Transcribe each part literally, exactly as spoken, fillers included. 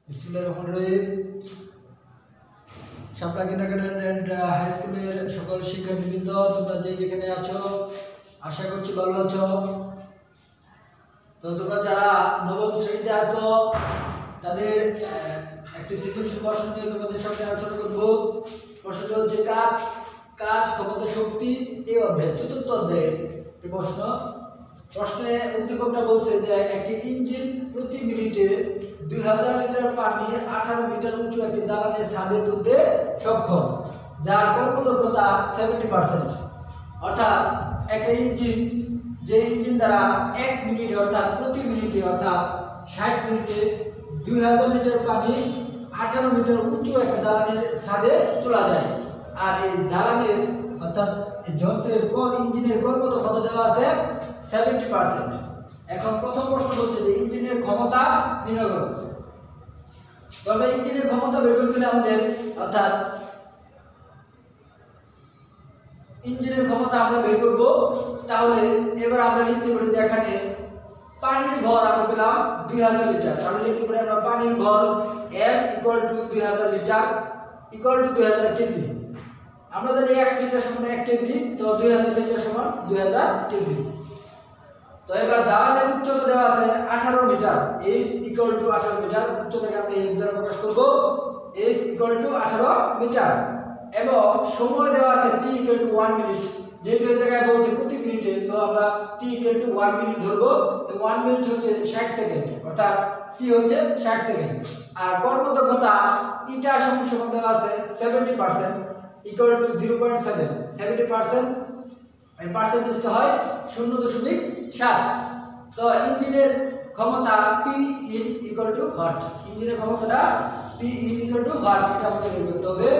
বিসমিল্লাহির শাপলা kindergarten and high স্কুলের সকল শিক্ষার্থীবৃন্দ, তোমরা যে যেখানে আছো আশা করছি ভালো আছো। তো তোমরা যারা নবম শ্রেণীতে আছো তাদের একটি সৃজনশীল প্রশ্ন নিয়ে তোমাদের সামনে আলোচনা করব। প্রশ্নটা হচ্ছে কাজ কাজ ক্ষমতা শক্তি এই অধ্যায় চতুর্থ অধ্যায়ের প্রশ্ন। প্রশ্নে উদ্দীপকটা বলছে যে একটি ইঞ্জিন প্রতি মিনিটে দুই হাজার লিটার পানি আঠারো মিটার উঁচু একটি দালানের ছাদে তুলতে সক্ষম, যার কর্মদক্ষতা সেভেন্টি পার্সেন্ট। অর্থাৎ একটা ইঞ্জিন, যে ইঞ্জিন দ্বারা এক মিনিটে অর্থাৎ প্রতি মিনিটে অর্থাৎ ষাট মিনিটে দুই হাজার লিটার পানি আঠারো মিটার উঁচু একটা দালানের ছাদে তোলা যায়। আর এই দালানের অর্থাৎ যন্ত্রের কোন ইঞ্জিনের কর্মদক্ষতা দেওয়া আছে সেভেন্টি পার্সেন্ট। এখন প্রথম প্রশ্ন হচ্ছে যে ইঞ্জিনের ক্ষমতা নির্ণয় করো। তবে ইঞ্জিনের ক্ষমতা বের করতে হলে আমাদের অর্থাৎ ইঞ্জিনের ক্ষমতা আমরা বের করব। তাহলে এবার আমরা লিখতে পারি যে এখানে পানির ভর আমরা পেলাম দুই হাজার লিটার। তাহলে লিখতে পারি আমরা পানির ভর এম ইকুয়াল টু দুই হাজার লিটার ইকুয়াল টু দুই হাজার কেজি। আমরা জানি এক লিটার সমান এক কেজি, তো দুই হাজার লিটার সমান দুই হাজার কেজি। তো এবার দালানের উচ্চতা দেওয়া আছে আঠারো মিটার, h ইকুয়াল টু আঠারো মিটার। উচ্চতাকে আমরা h দ্বারা প্রকাশ করব, h ইকুয়াল টু আঠারো মিটার। এবং সময় দেওয়া আছে t ইকুয়াল টু এক মিনিট। যেহেতু এই জায়গায় বলছে প্রতি মিনিটে, তো আমরা t ইকুয়াল টু এক মিনিট ধরবো। তো এক মিনিট হচ্ছে ষাট সেকেন্ড, অর্থাৎ t হচ্ছে ষাট সেকেন্ড। আর কর্মদক্ষতা ইটা সমান সমান দেওয়া আছে seventy percent equal to zero point seven. Seventy percent এই পার্সেন্টেজটা হয় শূন্য দশমিক সাত। তো ইঞ্জিনের ক্ষমতা P in equal to watt. ইঞ্জিনের ক্ষমতাটা P in equal to watt, এটা আমাদের বের করতে হবে।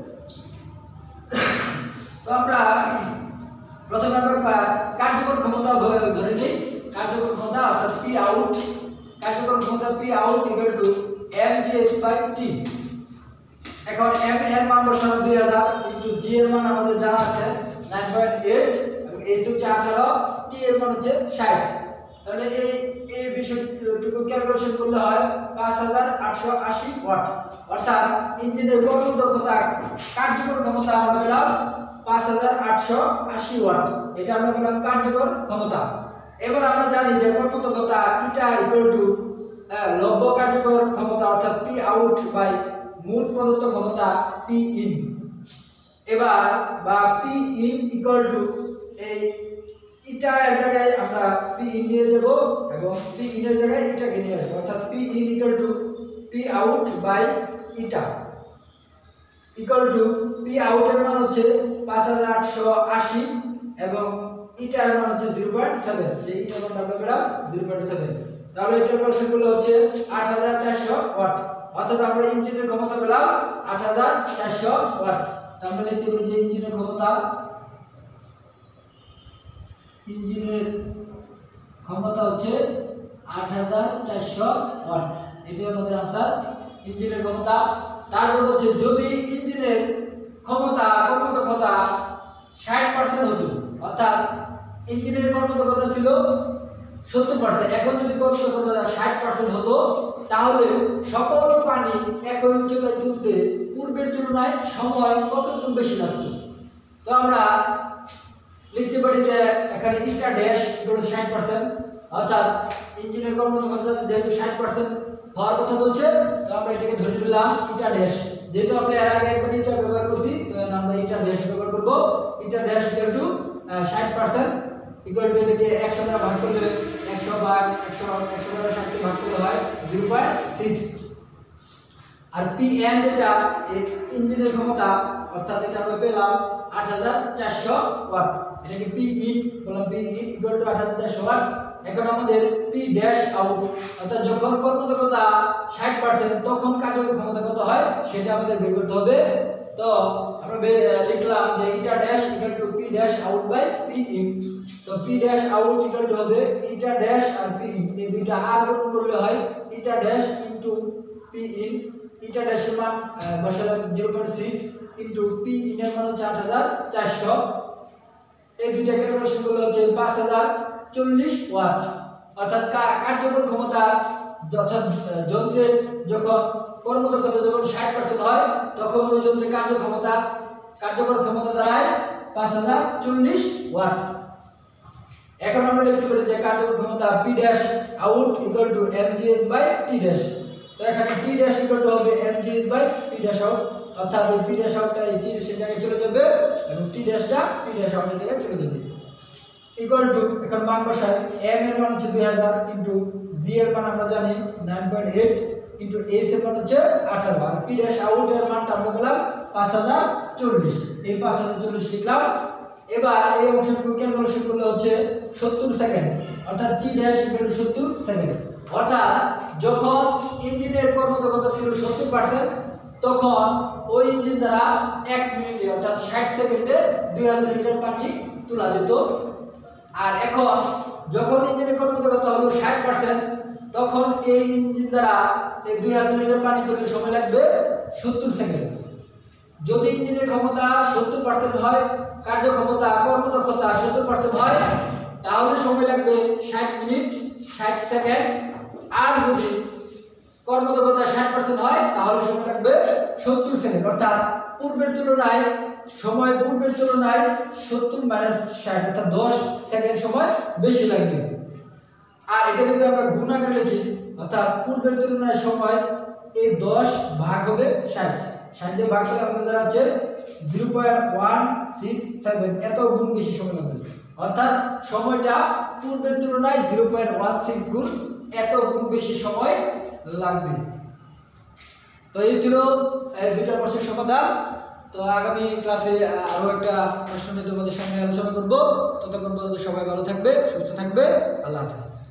তো আমরা প্রথমে আমরা কার্যকর ক্ষমতা ধরে নিই। কার্যকর ক্ষমতা অর্থাৎ পি আউট, কার্যকর ক্ষমতা P out equal to M G S by T. এখন এম এর মান বসানো দুই হাজার ইনটু জি এর মান আমাদের জানা আছে নাইন পয়েন্ট এইট এবং এইচ হচ্ছে আঠারো, টি এর মান হচ্ছে ষাট। তাহলে এই এই বিষয়টুকু ক্যালকুলেশন করলে হয় পাঁচ হাজার আটশো আশি ওয়াট। অর্থাৎ ইঞ্জিনের কর্মদক্ষতা কার্যকর ক্ষমতা আমরা পেলাম পাঁচ হাজার আটশো আশি ওয়াট। এটা আমরা পেলাম কার্যকর ক্ষমতা। এবার আমরা জানি যে কর্মদক্ষতা ইটা ইকুয়াল টু লব্য কার্যকর ক্ষমতা অর্থাৎ পি আউট বাই মোট প্রদত্ত ক্ষমতা পি ইন। এবার বা পি ইন ইকুয়াল টু এই ইটা এর জায়গায় আমরা পি ইন নিয়ে যাব এবং পি ইন এর জায়গায় ইটাকে নিয়ে আসবো, অর্থাৎ P in equal to P out by eta equal to P out এর মান হচ্ছে পাঁচ হাজার আটশো আশি এবং ইটা এর মান হচ্ছে জিরো পয়েন্ট সেভেন। যে ইটার মান আমরা পেলাম জিরো পয়েন্ট সেভেন। তাহলে এই ক্যালকুলেশন গুলো হচ্ছে আট হাজার চারশো ওয়াট। অর্থাৎ আমরা ইঞ্জিনের ক্ষমতা পেলাম আট হাজার চারশো ওয়াট। আমরা লিখতে পারি যে ইঞ্জিনের ক্ষমতা ইঞ্জিনের ক্ষমতা হচ্ছে আট হাজার চারশো ওয়াট। এটি আমাদের আনসার, ইঞ্জিনের ক্ষমতা। তারপর বলছে যদি ইঞ্জিনের ক্ষমতা কর্মদক্ষতা ষাট পার্সেন্ট হতো, অর্থাৎ ইঞ্জিনের কর্মদক্ষতা ছিল সত্তর পার্সেন্ট, এখন যদি কর্মদক্ষতা ষাট পার্সেন্ট হতো, তাহলে সকল পানি একই উচ্চতায় তুলতে পূর্বের তুলনায় সময় কত গুণ বেশি লাগতো। তো আমরা লিখতে পারি যে এখানে ইটা ড্যাশ ষাট পার্সেন্ট, অর্থাৎ ইঞ্জিনের কর্মদক্ষতা যেহেতু ষাট পার্সেন্ট হওয়ার কথা বলছে, তো আমরা এটাকে ধরে নিলাম ইটা ড্যাশ। যেহেতু আমরা এর আগে একবার ইটা ব্যবহার করছি, তো আমরা ইটা ড্যাশ ব্যবহার করব। ইটা ড্যাশ ইকুয়াল টু ষাট পার্সেন্ট ইকুয়াল টু এটাকে একশো দ্বারা ভাগ করলে একশো ভাগ একশো একশো দ্বারা ষাটকে ভাগ করলে হয় জিরো পয়েন্ট সিক্স। আর পি এন যেটা ইঞ্জিনের ক্ষমতা, অর্থাৎ এটা আমরা পেলাম আট হাজার চারশো ওয়াট। এটাকে পি ইন বললাম, পি ইন ইকুয়াল টু আট হাজার চারশো ওয়াট। এখন আমাদের পি ড্যাশ আউট, অর্থাৎ যখন কর্মদক্ষতা ষাট পার্সেন্ট তখন কার্যকর ক্ষমতা কত হয় সেটা আমাদের বের করতে হবে। তো আমরা লিখলাম যে eta dash equal to P dash out by P in. তো P dash out equal to হবে ইটা ড্যাশ আর পি ইন, এই দুইটা আর গুণ করলে হয় eta dash into P in. Eta ড্যাশের মান বসালাম zero point six into P in এর মান হচ্ছে আট হাজার চারশো। এই দুইটা ক্যালকুলেশন করলে হচ্ছে পাঁচ হাজার চল্লিশ ওয়াট। অর্থাৎ কার্যকর ক্ষমতা অর্থাৎ যন্ত্রের যখন কর্মদক্ষতা যখন ষাট পার্সেন্ট হয় তখন ওই যন্ত্রের কার্যক্ষমতা কার্যকর ক্ষমতা দাঁড়ায় পাঁচ হাজার চল্লিশ ওয়াট। এখন আমরা লিখতে পারি যে কার্যকর ক্ষমতা P dash out equal to mgs by T dash. তো এখানে T ড্যাশ ইকুয়াল টু হবে mgs by P dash out, অর্থাৎ এই P ড্যাশ আউটটা এই T ড্যাশের জায়গায় চলে যাবে এবং T ড্যাশটা P ড্যাশ আউটের জায়গায় চলে যাবে। ইকুয়াল টু এখন মান বসাই, m এর মান হচ্ছে দুই হাজার ইনটু g এর মান আমরা জানি নয় পয়েন্ট আট ইনটু s এর মান হচ্ছে আঠারো, আর P ড্যাশ আউট এর মানটা আমরা পেলাম পাঁচ হাজার চল্লিশ। এই পাঁচ হাজার চল্লিশ লিখলাম। এবার এই অংশটুকু ক্যালকুলেশন করলে হচ্ছে সত্তর সেকেন্ড, অর্থাৎ T ড্যাশ ইকুয়াল টু সত্তর সেকেন্ড। অর্থাৎ যখন ইঞ্জিনের কর্মদক্ষতা ছিল সত্তর পার্সেন্ট তখন ওই ইঞ্জিন দ্বারা এক মিনিটে অর্থাৎ ষাট সেকেন্ডে দুই হাজার লিটার পানি তোলা যেত। আর এখন যখন ইঞ্জিনের কর্মদক্ষতা হলো ষাট পার্সেন্ট তখন এই ইঞ্জিন দ্বারা এই দুই হাজার লিটার পানি তুলতে সময় লাগবে সত্তর সেকেন্ড। যদি ইঞ্জিনের ক্ষমতা সত্তর পার্সেন্ট হয়, কার্যক্ষমতা কর্মদক্ষতা সত্তর পার্সেন্ট হয়, তাহলে সময় লাগবে ষাট মিনিট ষাট সেকেন্ড। আর যদি কর্মদক্ষতা ষাট পার্সেন্ট হয় তাহলে সময় লাগবে সত্তর সেকেন্ড, অর্থাৎ পূর্বের তুলনায় সময় পূর্বের তুলনায় সত্তর মাইনাস ষাট অর্থাৎ দশ সেকেন্ড সময় বেশি লাগবে। আর এটা যদি আমরা গুণ আকারে লিখি অর্থাৎ পূর্বের তুলনায় সময় এই দশ ভাগ হবে ষাট, ষাট দিয়ে ভাগ করলে আমাদের দাঁড়াচ্ছে zero point one six seven, এত গুণ বেশি সময় লাগবে। অর্থাৎ সময়টা পূর্বের তুলনায় জিরো পয়েন্ট ওয়ান সিক্স গুণ এত গুণ বেশি সময় লাগবে। তো এই ছিল দুইটা প্রশ্নের সমাধান। তো আগামী ক্লাসে আরো একটা প্রশ্ন নিয়ে তোমাদের সামনে আলোচনা করব। ততক্ষণ পর্যন্ত সবাই ভালো থাকবে, সুস্থ থাকবে। আল্লাহ হাফেজ।